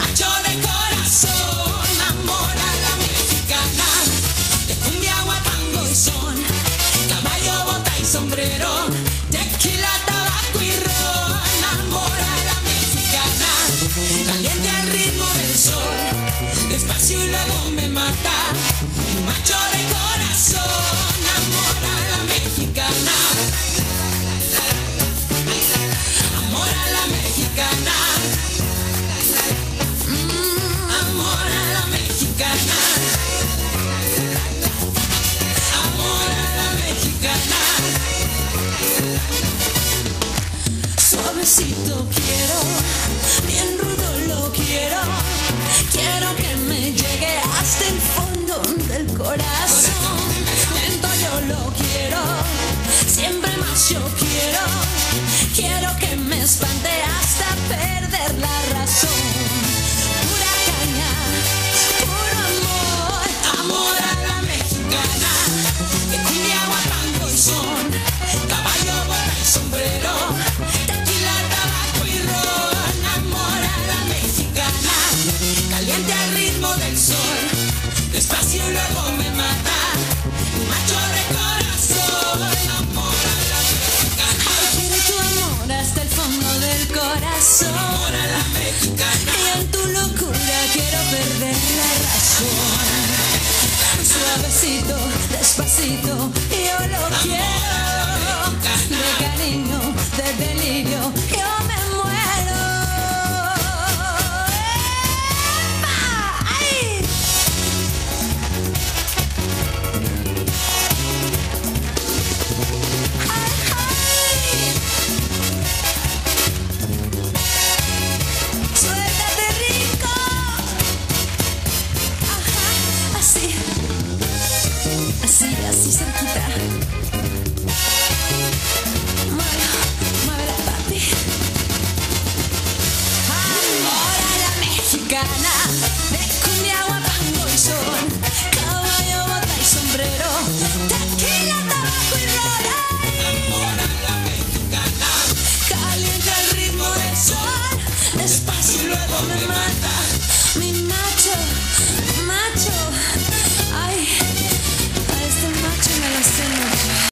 macho de corazón, amor a la mexicana, de cumbia, guapango y son, caballo, bota y sombrero, tequila, tabaco y ron, amor a la mexicana, caliente al ritmo del sol, despacio y luego me mata, macho de corazón, amor a la mexicana, amor a la mexicana, amor a la mexicana, amor a la mexicana, suavecito quiero, bien rudo lo quiero, quiero que me llegue hasta el fondo del corazón, lento yo lo quiero, siempre más yo quiero, quiero que me espante hasta perder la razón, pura caña, puro amor, amor a la mexicana, de cumbia, guapango y son, caballo, bota y sombrero, tequila, tabaco y ron, amor a la mexicana, caliente al ritmo del sol, despacio y luego me mata, macho de corazón, amor a la mexicana, quiero tu amor hasta el fondo del corazón.